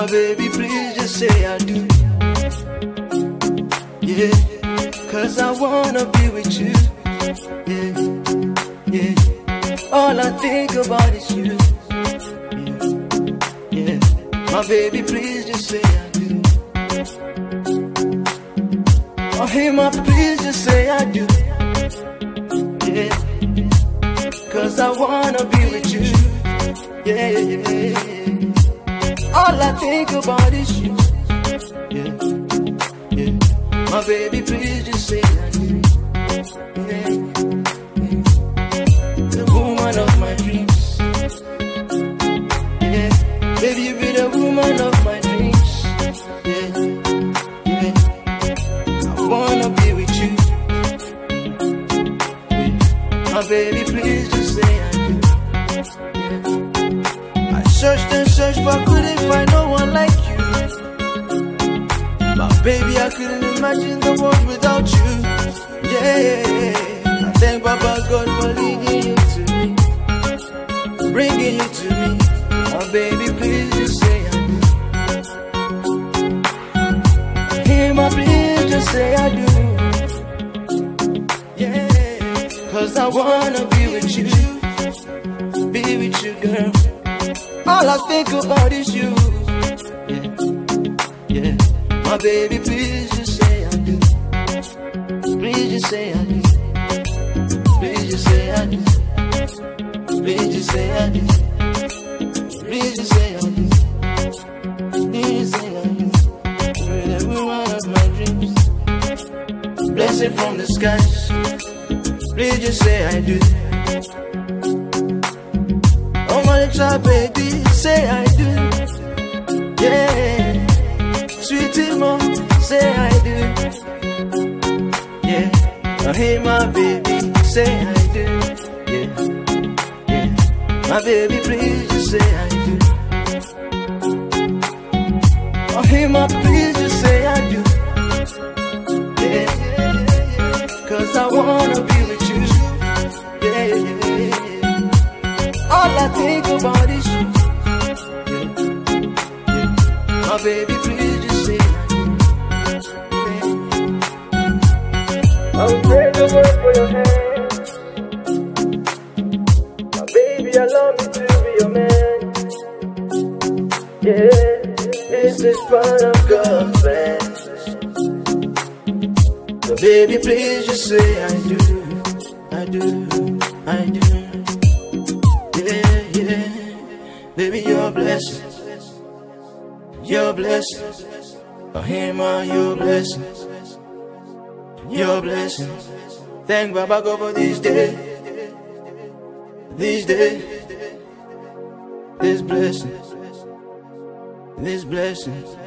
baby, please just say I do. Yeah, cause I wanna be with you. Yeah, yeah. All I think about is you. Yeah, yeah. My baby, please just say I do. Oh, hey, my please just say I do. Yeah, cause I wanna be with you. Yeah, yeah, yeah. All I think about is you. Yeah, yeah. My baby, please just say I do. Yeah, yeah. The woman of my dreams. Yeah, baby, you be the woman of my dreams. Yeah, yeah. I wanna be with you. Yeah. My baby, please just say I do. Yeah. I searched and searched but couldn't find no one like you. My baby, I couldn't imagine the world without you. Yeah, I thank Baba God for leading you to me, bringing you to me. My baby, please just say I do. Hey, my please just say I do. Yeah, cause I wanna be with you. Be with you, girl. All I think about is you. Yeah, yeah. My baby, please just say I do. Please just say I do. Please just say I do. Please just say I do. Please just say I do. Please say I do. You're the woman of my dreams. Blessing from the skies. Please just say I do. Oh my child, baby, say I do. Yeah. Sweetie mom, say I do. Yeah. Oh, hey my baby, say I do. Yeah, yeah. My baby, please just say I do. Oh, hey my, please just say I do. Yeah, cause I wanna be with you. Yeah, yeah. All I think about is you. Yeah, yeah. My baby, please just say I do. Yeah. I will pray the word for your hand. My baby, allow me to be your man. Yeah, this is part of God's plan. So baby, please just say I do. I do, I do. Yeah, yeah. Baby, your blessing. Your blessing. Oh, him on your blessing. Your blessing. Thank Baba God for this day. This day. This blessing. This blessing.